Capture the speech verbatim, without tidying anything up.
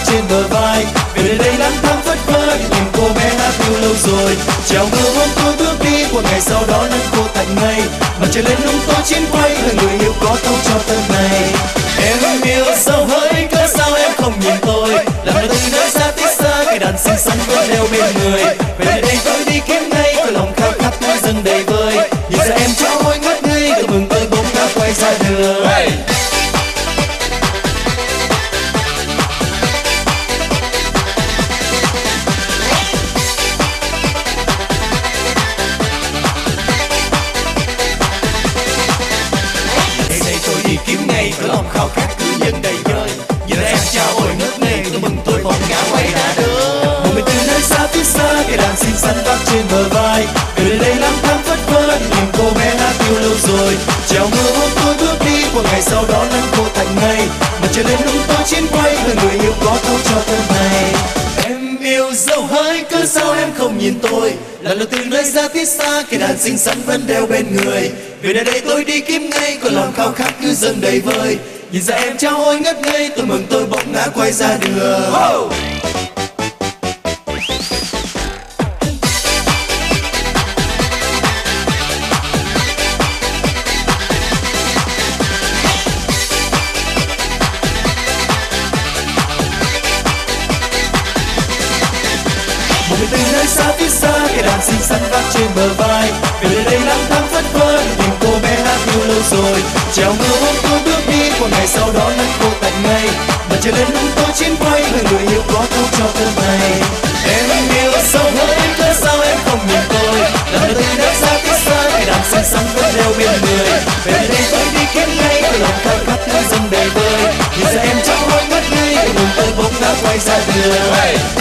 trên bờ vai. Về nơi đây lang thang phất phơ tìm cô bé hát yêu lâu rồi. Chào mưa hôm tôi bước đi, một ngày sau đó nắng khô tạnh ngây. Mặt trời lên lung tôi chiến quay, người người yêu có câu cho tơ này. Em yêu sâu hỡi cớ sao em không nhìn tôi, làm nơi từ nơi xa tít xa cây đàn xinh xắn vẫn đeo bên người. Về nơi đây tôi đi kiếm ngay, tôi lòng khao khát núi rừng đầy vơi. Nhìn ra em cho môi ngất ngây, tôi mừng tôi bỗng đã quay ra đường. Hey! Có lòng khao khát cứ dần đầy vơi. Giờ em chào ôi ngất ngây, tôi mừng tôi vòng ngã quay ra đường. Một mình từ nơi xa phía xa, cây đàn xinh xắn vác trên bờ vai. Về nơi đây lang thang phất phơ tìm cô bé hát yêu lâu rồi. Chào mưa hôm tôi bước đi, một ngày sau đó nắng khô tạnh ngây. Mặt trời lên lung tôi chiến quay, người người yêu có câu cho thơ này. Em yêu dẫu hỡi cớ sao em không nhìn tôi, lần đầu từ nơi xa tít xa cây đàn xinh xắn vẫn đeo bên người. Về nơi đây tôi đi kiếm ngay, còn lòng khao khát cứ dâng đầy vơi. Nhìn ra em trao ôi ngất ngây, tôi mừng tôi bỗng ngã quay ra đường. Oh! Một mình từ nơi xa phía xa, cây đàn xinh xắn vác trên bờ vai. Về nơi đây lang thang phất phơ tìm cô bé hát yêu lâu rồi. Chào mưa hôm tôi bước đi, một ngày sau đó nắng khô tạnh ngây. Mặt trời lên lung tôi chiến quay, người người yêu có câu cho thơ này. Em yêu sâu hỡi cớ sao em không nhìn tôi, lần đầu từ nơi xa tít xa cây đàn xinh xắn vẫn đeo bên người. Về nơi đây tôi đi kiếm ngay, tôi lòng khao khát cứ dâng đầy vơi. Nhìn ra em trong môi ngất ngây, tôi mừng tôi bỗng đã quay ra đường.